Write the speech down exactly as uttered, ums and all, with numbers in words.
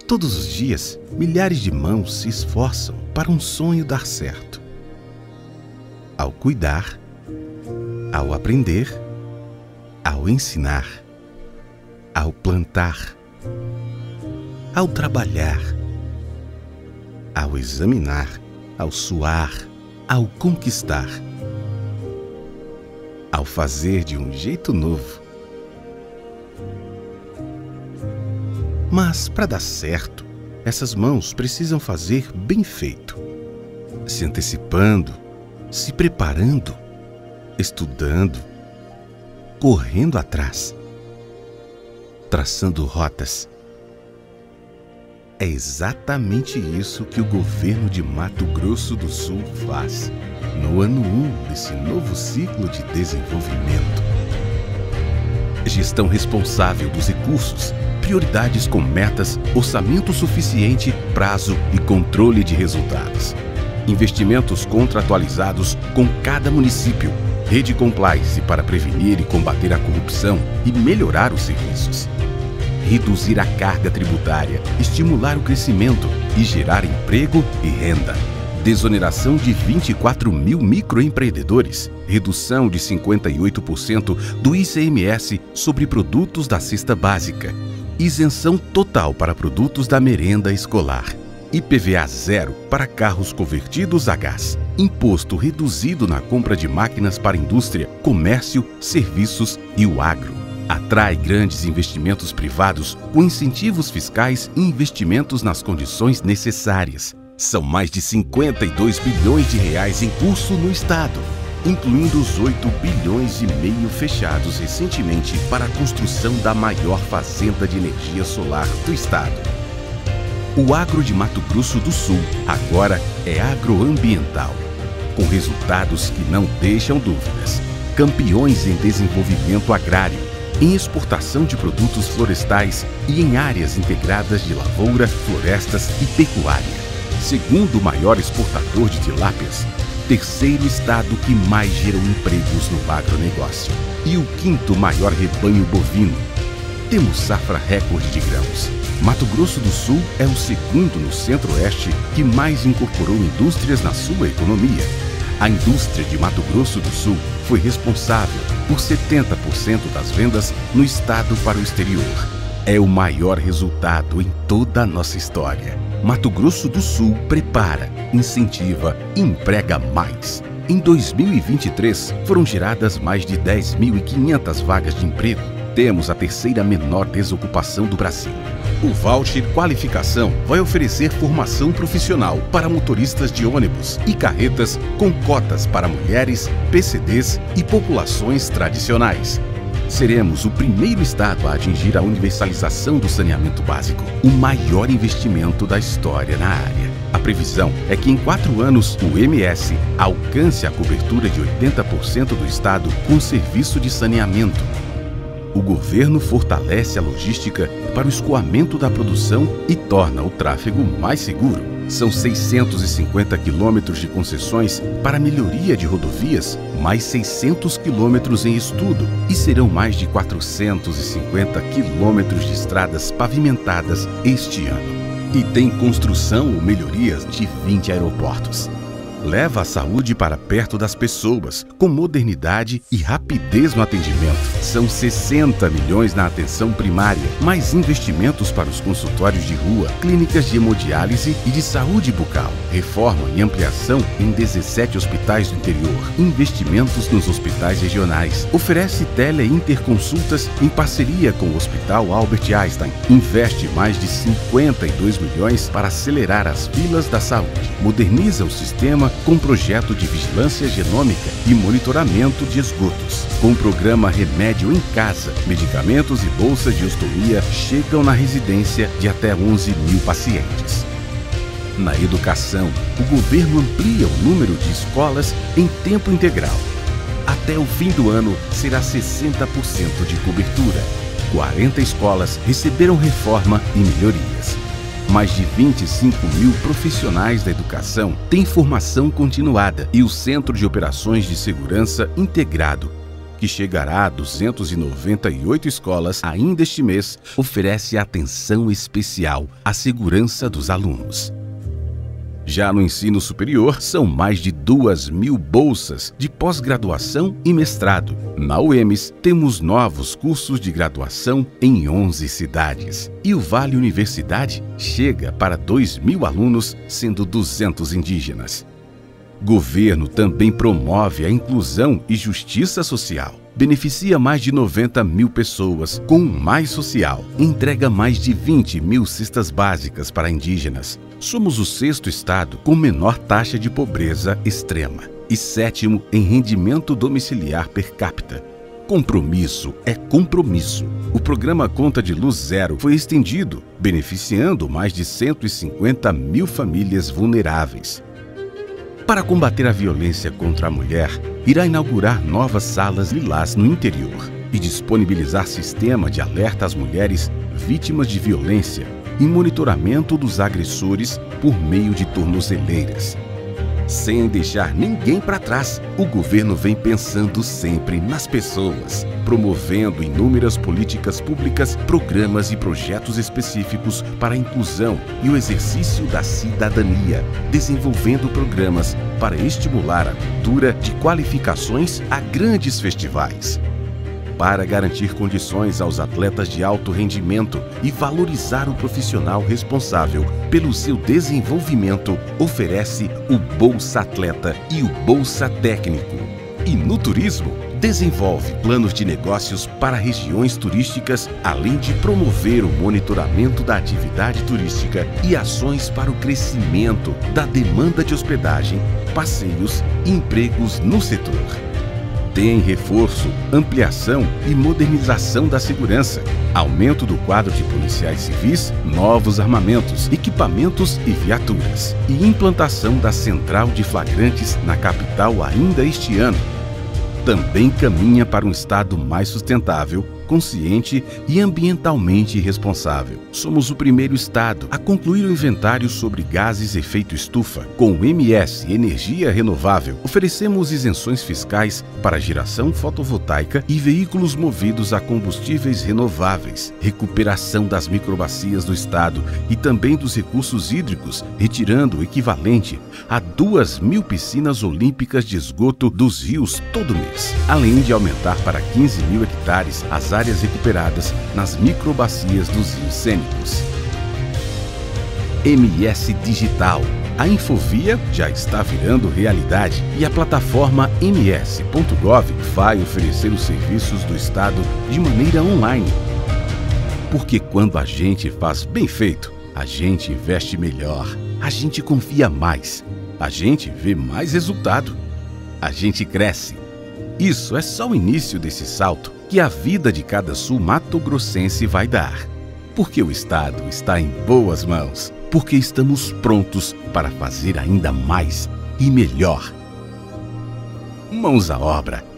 Todos os dias, milhares de mãos se esforçam para um sonho dar certo. Ao cuidar, ao aprender, ao ensinar, ao plantar, ao trabalhar, ao examinar, ao suar, ao conquistar, ao fazer de um jeito novo. Mas, para dar certo, essas mãos precisam fazer bem feito, se antecipando, se preparando, estudando, correndo atrás, traçando rotas. É exatamente isso que o governo de Mato Grosso do Sul faz no ano um desse novo ciclo de desenvolvimento. Gestão responsável dos recursos, prioridades com metas, orçamento suficiente, prazo e controle de resultados. Investimentos contratualizados com cada município, rede compliance para prevenir e combater a corrupção e melhorar os serviços. Reduzir a carga tributária, estimular o crescimento e gerar emprego e renda. Desoneração de vinte e quatro mil microempreendedores, redução de cinquenta e oito por cento do I C M S sobre produtos da cesta básica, isenção total para produtos da merenda escolar, I P V A zero para carros convertidos a gás, imposto reduzido na compra de máquinas para indústria, comércio, serviços e o agro. Atrai grandes investimentos privados com incentivos fiscais e investimentos nas condições necessárias. São mais de cinquenta e dois bilhões de reais em curso no Estado, incluindo os oito bilhões e meio fechados recentemente para a construção da maior fazenda de energia solar do Estado. O agro de Mato Grosso do Sul agora é agroambiental, com resultados que não deixam dúvidas. Campeões em desenvolvimento agrário, em exportação de produtos florestais e em áreas integradas de lavoura, florestas e pecuária. Segundo maior exportador de tilápias, terceiro estado que mais gerou empregos no agronegócio e o quinto maior rebanho bovino. Temos safra recorde de grãos. Mato Grosso do Sul é o segundo no Centro-Oeste que mais incorporou indústrias na sua economia. A indústria de Mato Grosso do Sul foi responsável por setenta por cento das vendas no estado para o exterior. É o maior resultado em toda a nossa história. Mato Grosso do Sul prepara, incentiva e emprega mais. Em dois mil e vinte e três, foram geradas mais de dez mil e quinhentas vagas de emprego. Temos a terceira menor desocupação do Brasil. O Voucher Qualificação vai oferecer formação profissional para motoristas de ônibus e carretas com cotas para mulheres, P C Ds e populações tradicionais. Seremos o primeiro estado a atingir a universalização do saneamento básico, o maior investimento da história na área. A previsão é que em quatro anos o M S alcance a cobertura de oitenta por cento do estado com serviço de saneamento. O governo fortalece a logística para o escoamento da produção e torna o tráfego mais seguro. São seiscentos e cinquenta quilômetros de concessões para melhoria de rodovias, mais seiscentos quilômetros em estudo e serão mais de quatrocentos e cinquenta quilômetros de estradas pavimentadas este ano. E tem construção ou melhorias de vinte aeroportos. Leva a saúde para perto das pessoas, com modernidade e rapidez no atendimento. São sessenta milhões na atenção primária, mais investimentos para os consultórios de rua, clínicas de hemodiálise e de saúde bucal. Reforma e ampliação em dezessete hospitais do interior. Investimentos nos hospitais regionais. Oferece tele e interconsultas em parceria com o Hospital Albert Einstein. Investe mais de cinquenta e dois milhões para acelerar as filas da saúde. Moderniza o sistema com projeto de vigilância genômica e monitoramento de esgotos. Com o programa Remédio em Casa, medicamentos e bolsas de ostomia chegam na residência de até onze mil pacientes. Na educação, o governo amplia o número de escolas em tempo integral. Até o fim do ano, será sessenta por cento de cobertura. quarenta escolas receberam reforma e melhorias. Mais de vinte e cinco mil profissionais da educação têm formação continuada e o Centro de Operações de Segurança Integrado que chegará a duzentas e noventa e oito escolas ainda este mês, oferece atenção especial à segurança dos alunos. Já no ensino superior, são mais de duas mil bolsas de pós-graduação e mestrado. Na U E M S, temos novos cursos de graduação em onze cidades. E o Vale Universidade chega para dois mil alunos, sendo duzentos indígenas. Governo também promove a inclusão e justiça social. Beneficia mais de noventa mil pessoas com o Mais Social. Entrega mais de vinte mil cestas básicas para indígenas. Somos o sexto estado com menor taxa de pobreza extrema e sétimo em rendimento domiciliar per capita. Compromisso é compromisso. O programa Conta de Luz Zero foi estendido, beneficiando mais de cento e cinquenta mil famílias vulneráveis. Para combater a violência contra a mulher, irá inaugurar novas salas lilás no interior e disponibilizar sistema de alerta às mulheres vítimas de violência e monitoramento dos agressores por meio de tornozeleiras. Sem deixar ninguém para trás, o governo vem pensando sempre nas pessoas, promovendo inúmeras políticas públicas, programas e projetos específicos para a inclusão e o exercício da cidadania, desenvolvendo programas para estimular a cultura de qualificações a grandes festivais. Para garantir condições aos atletas de alto rendimento e valorizar o profissional responsável pelo seu desenvolvimento, oferece o Bolsa Atleta e o Bolsa Técnico. E no turismo, desenvolve planos de negócios para regiões turísticas, além de promover o monitoramento da atividade turística e ações para o crescimento da demanda de hospedagem, passeios e empregos no setor. Tem reforço, ampliação e modernização da segurança, aumento do quadro de policiais civis, novos armamentos, equipamentos e viaturas, e implantação da central de flagrantes na capital ainda este ano. Também caminha para um estado mais sustentável, consciente e ambientalmente responsável. Somos o primeiro estado a concluir o inventário sobre gases efeito estufa. Com o M S Energia Renovável, oferecemos isenções fiscais para geração fotovoltaica e veículos movidos a combustíveis renováveis, recuperação das microbacias do estado e também dos recursos hídricos, retirando o equivalente a duas mil piscinas olímpicas de esgoto dos rios todo mês, além de aumentar para quinze mil hectares as áreas recuperadas nas microbacias dos rios cênicos. M S Digital. A Infovia já está virando realidade e a plataforma m s ponto gov vai oferecer os serviços do Estado de maneira online. Porque quando a gente faz bem feito, a gente investe melhor, a gente confia mais, a gente vê mais resultado, a gente cresce. Isso é só o início desse salto que a vida de cada sul-mato-grossense vai dar. Porque o Estado está em boas mãos. Porque estamos prontos para fazer ainda mais e melhor. Mãos à obra.